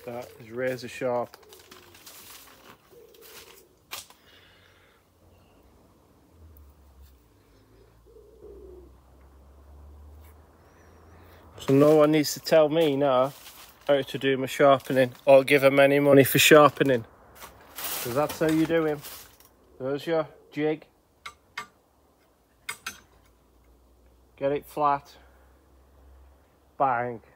That is razor sharp. So no one needs to tell me now how to do my sharpening or give them any money for sharpening, because that's how you do him. There's your jig. Get it flat. Bang.